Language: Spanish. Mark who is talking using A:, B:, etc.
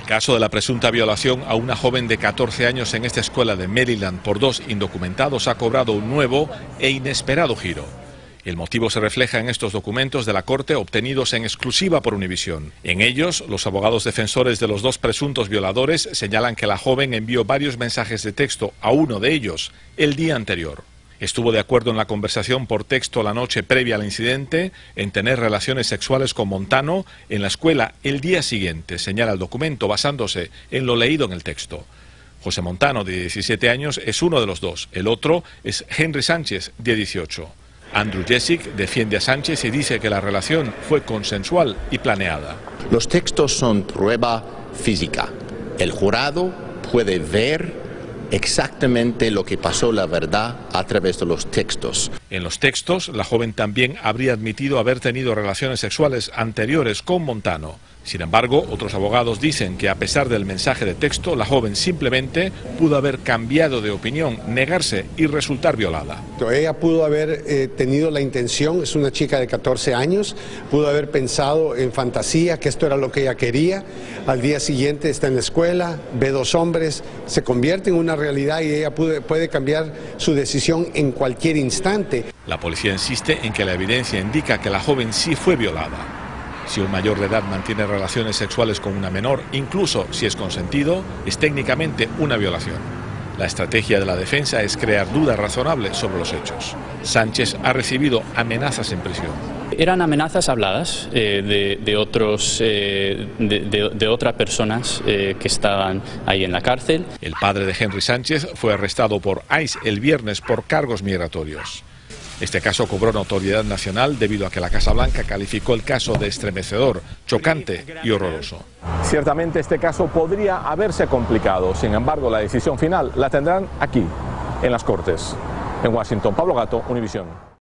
A: El caso de la presunta violación a una joven de 14 años en esta escuela de Maryland por dos indocumentados ha cobrado un nuevo e inesperado giro. El motivo se refleja en estos documentos de la Corte obtenidos en exclusiva por Univisión. En ellos, los abogados defensores de los dos presuntos violadores señalan que la joven envió varios mensajes de texto a uno de ellos el día anterior. Estuvo de acuerdo en la conversación por texto la noche previa al incidente en tener relaciones sexuales con Montano en la escuela el día siguiente, señala el documento basándose en lo leído en el texto. José Montano, de 17 años, es uno de los dos. El otro es Henry Sánchez, de 18. Andrew Jessic defiende a Sánchez y dice que la relación fue consensual y planeada.
B: Los textos son prueba física. El jurado puede ver exactamente lo que pasó, la verdad, a través de los textos.
A: En los textos, la joven también habría admitido haber tenido relaciones sexuales anteriores con Montano. Sin embargo, otros abogados dicen que a pesar del mensaje de texto, la joven simplemente pudo haber cambiado de opinión, negarse y resultar violada.
C: Ella pudo haber tenido la intención, es una chica de 14 años, pudo haber pensado en fantasía que esto era lo que ella quería. Al día siguiente está en la escuela, ve dos hombres, se convierte en una realidad y ella puede cambiar su decisión en cualquier instante.
A: La policía insiste en que la evidencia indica que la joven sí fue violada. Si un mayor de edad mantiene relaciones sexuales con una menor, incluso si es consentido, es técnicamente una violación. La estrategia de la defensa es crear dudas razonables sobre los hechos. Sánchez ha recibido amenazas en prisión.
D: Eran amenazas habladas de otras personas que estaban ahí en la cárcel.
A: El padre de Henry Sánchez fue arrestado por ICE el viernes por cargos migratorios. Este caso cobró notoriedad nacional debido a que la Casa Blanca calificó el caso de estremecedor, chocante y horroroso.
E: Ciertamente este caso podría haberse complicado, sin embargo la decisión final la tendrán aquí, en las Cortes. En Washington, Pablo Gato, Univisión.